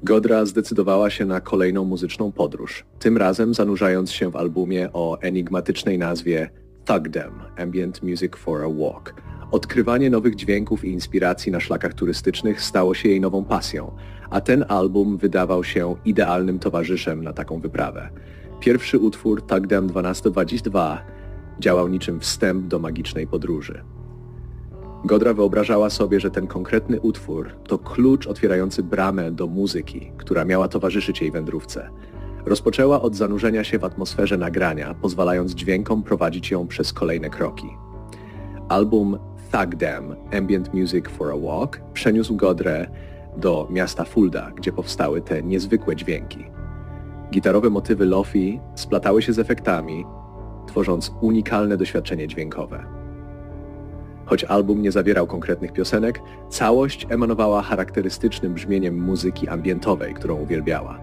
Godra zdecydowała się na kolejną muzyczną podróż, tym razem zanurzając się w albumie o enigmatycznej nazwie Thugdom – Ambient Music for a Walk. Odkrywanie nowych dźwięków i inspiracji na szlakach turystycznych stało się jej nową pasją, a ten album wydawał się idealnym towarzyszem na taką wyprawę. Pierwszy utwór Thugdom 1222 działał niczym wstęp do magicznej podróży. Godra wyobrażała sobie, że ten konkretny utwór to klucz otwierający bramę do muzyki, która miała towarzyszyć jej wędrówce. Rozpoczęła od zanurzenia się w atmosferze nagrania, pozwalając dźwiękom prowadzić ją przez kolejne kroki. Album Thugdom – Ambient Music for a Walk przeniósł Godrę do miasta Fulda, gdzie powstały te niezwykłe dźwięki. Gitarowe motywy lo-fi splatały się z efektami, tworząc unikalne doświadczenie dźwiękowe. Choć album nie zawierał konkretnych piosenek, całość emanowała charakterystycznym brzmieniem muzyki ambientowej, którą uwielbiała.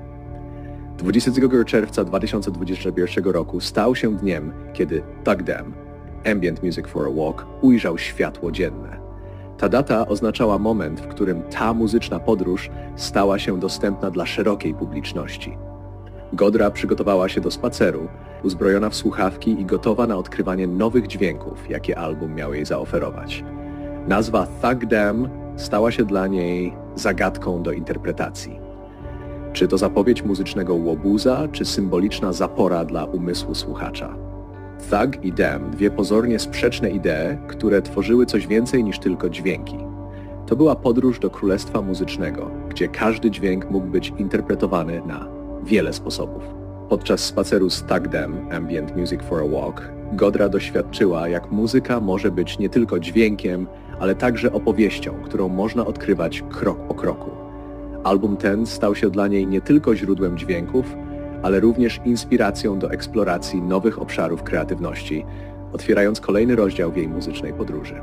22 czerwca 2021 roku stał się dniem, kiedy Thugdom – Ambient Music for a Walk ujrzał światło dzienne. Ta data oznaczała moment, w którym ta muzyczna podróż stała się dostępna dla szerokiej publiczności. Godra przygotowała się do spaceru, uzbrojona w słuchawki i gotowa na odkrywanie nowych dźwięków, jakie album miał jej zaoferować. Nazwa Thugdom stała się dla niej zagadką do interpretacji. Czy to zapowiedź muzycznego łobuza, czy symboliczna zapora dla umysłu słuchacza? Thug i Dam, dwie pozornie sprzeczne idee, które tworzyły coś więcej niż tylko dźwięki. To była podróż do królestwa muzycznego, gdzie każdy dźwięk mógł być interpretowany na wiele sposobów. Podczas spaceru z Thugdom – Ambient Music for a Walk Godra doświadczyła, jak muzyka może być nie tylko dźwiękiem, ale także opowieścią, którą można odkrywać krok po kroku. Album ten stał się dla niej nie tylko źródłem dźwięków, ale również inspiracją do eksploracji nowych obszarów kreatywności, otwierając kolejny rozdział w jej muzycznej podróży.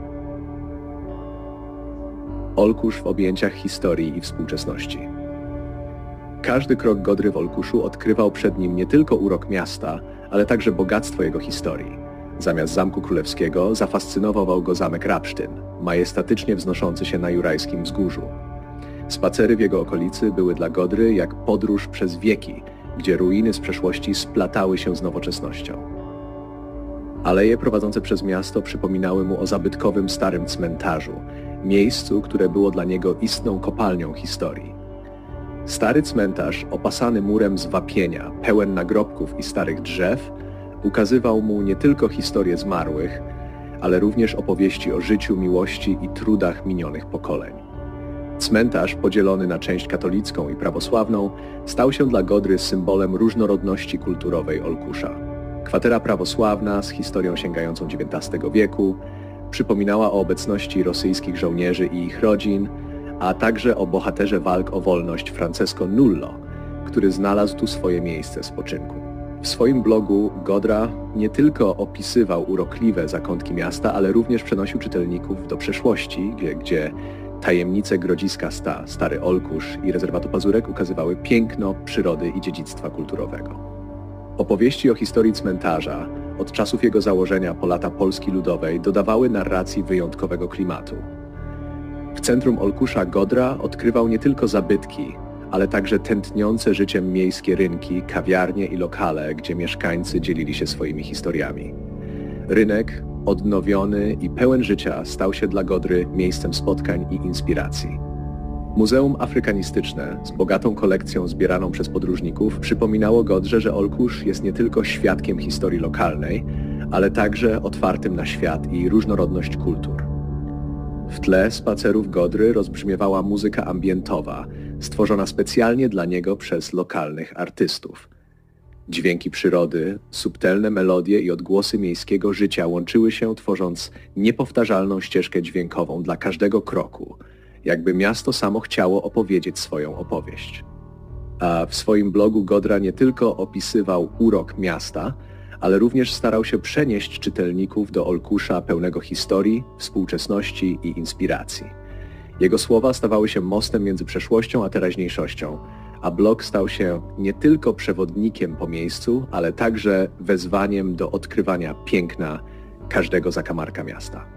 Olkusz w objęciach historii i współczesności. Każdy krok Godry w Olkuszu odkrywał przed nim nie tylko urok miasta, ale także bogactwo jego historii. Zamiast Zamku Królewskiego zafascynował go zamek Rabsztyn, majestatycznie wznoszący się na Jurajskim Wzgórzu. Spacery w jego okolicy były dla Godry jak podróż przez wieki, gdzie ruiny z przeszłości splatały się z nowoczesnością. Aleje prowadzące przez miasto przypominały mu o zabytkowym starym cmentarzu, miejscu, które było dla niego istną kopalnią historii. Stary cmentarz, opasany murem z wapienia, pełen nagrobków i starych drzew, ukazywał mu nie tylko historię zmarłych, ale również opowieści o życiu, miłości i trudach minionych pokoleń. Cmentarz, podzielony na część katolicką i prawosławną, stał się dla Godry symbolem różnorodności kulturowej Olkusza. Kwatera prawosławna z historią sięgającą XIX wieku przypominała o obecności rosyjskich żołnierzy i ich rodzin, a także o bohaterze walk o wolność Francesco Nullo, który znalazł tu swoje miejsce spoczynku. W swoim blogu Godra nie tylko opisywał urokliwe zakątki miasta, ale również przenosił czytelników do przeszłości, gdzie tajemnice Grodziska Stary Olkusz i rezerwatu Pazurek ukazywały piękno przyrody i dziedzictwa kulturowego. Opowieści o historii cmentarza od czasów jego założenia po lata Polski Ludowej dodawały narracji wyjątkowego klimatu. W centrum Olkusza Godra odkrywał nie tylko zabytki, ale także tętniące życiem miejskie rynki, kawiarnie i lokale, gdzie mieszkańcy dzielili się swoimi historiami. Rynek, odnowiony i pełen życia, stał się dla Godry miejscem spotkań i inspiracji. Muzeum Afrykanistyczne z bogatą kolekcją zbieraną przez podróżników przypominało Godrze, że Olkusz jest nie tylko świadkiem historii lokalnej, ale także otwartym na świat i różnorodność kultur. W tle spacerów Godry rozbrzmiewała muzyka ambientowa, stworzona specjalnie dla niego przez lokalnych artystów. Dźwięki przyrody, subtelne melodie i odgłosy miejskiego życia łączyły się, tworząc niepowtarzalną ścieżkę dźwiękową dla każdego kroku, jakby miasto samo chciało opowiedzieć swoją opowieść. A w swoim blogu Godra nie tylko opisywał urok miasta, ale również starał się przenieść czytelników do Olkusza pełnego historii, współczesności i inspiracji. Jego słowa stawały się mostem między przeszłością a teraźniejszością, a blog stał się nie tylko przewodnikiem po miejscu, ale także wezwaniem do odkrywania piękna każdego zakamarka miasta.